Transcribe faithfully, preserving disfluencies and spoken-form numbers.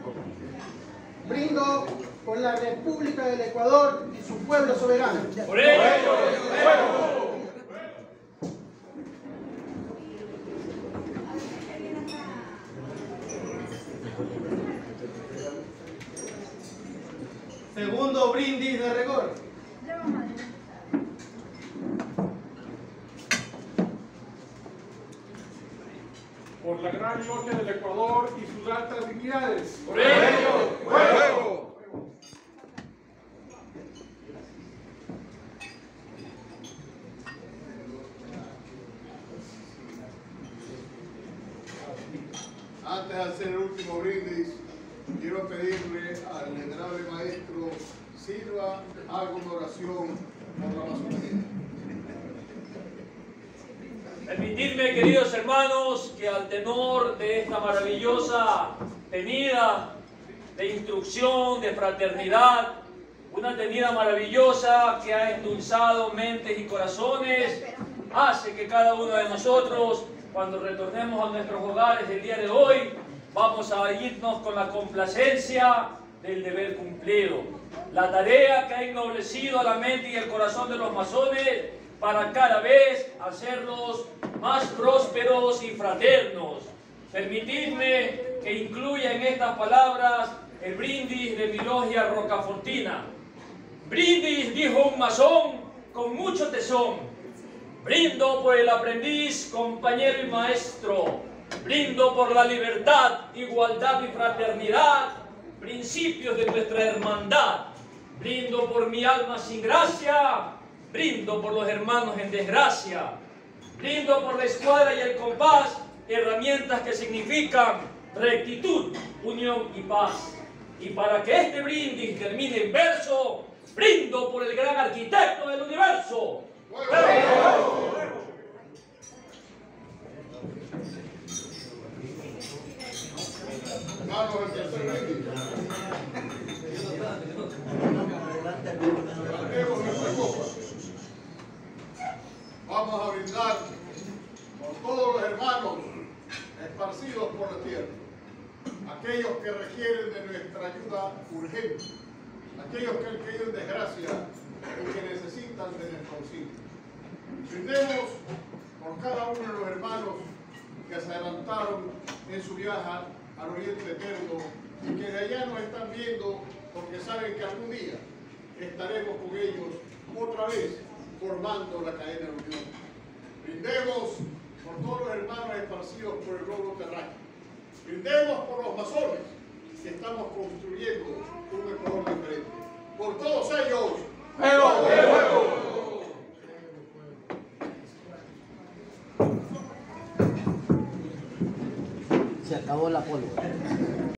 Brindo por la República del Ecuador y su pueblo soberano. ¡Por ello! ¡Fuego! Segundo brindis de rigor. Por la gran logia del Ecuador y sus altas dignidades. ¡Por ello! ¡Fuego! Antes de hacer el último brindis, quiero pedirle al venerable maestro Silva haga una oración por la masonería. Permitidme, queridos hermanos, que al tenor de esta maravillosa tenida de instrucción, de fraternidad, una tenida maravillosa que ha endulzado mentes y corazones, hace que cada uno de nosotros, cuando retornemos a nuestros hogares el día de hoy, vamos a irnos con la complacencia del deber cumplido. La tarea que ha ennoblecido a la mente y el corazón de los masones para cada vez hacerlos más prósperos y fraternos. Permitidme que incluya en estas palabras el brindis de mi logia rocafortina. Brindis, dijo un masón con mucho tesón. Brindo por el aprendiz, compañero y maestro. Brindo por la libertad, igualdad y fraternidad, principios de nuestra hermandad. Brindo por mi alma sin gracia. Brindo por los hermanos en desgracia. Brindo por la escuadra y el compás, herramientas que significan rectitud, unión y paz. Y para que este brindis termine en verso, brindo por el gran arquitecto del universo. ¡Fuego! Hermanos, el tercer brindis. Levantemos nuestra copa. Vamos a brindar por todos los hermanos esparcidos por la tierra, aquellos que requieren de nuestra ayuda urgente, aquellos que han caído en desgracia y que necesitan de nuestro auxilio. Brindemos por cada uno de los hermanos que se adelantaron en su viaje al Oriente Eterno y que de allá nos están viendo porque saben que algún día estaremos con ellos otra vez formando la cadena de unión. Brindemos por todos los hermanos esparcidos por el globo terráqueo. Brindemos por los masones que estamos construyendo un Ecuador diferente. Por todos ellos, ¡fuego! ¡Fuego! Se acabó la pólvora.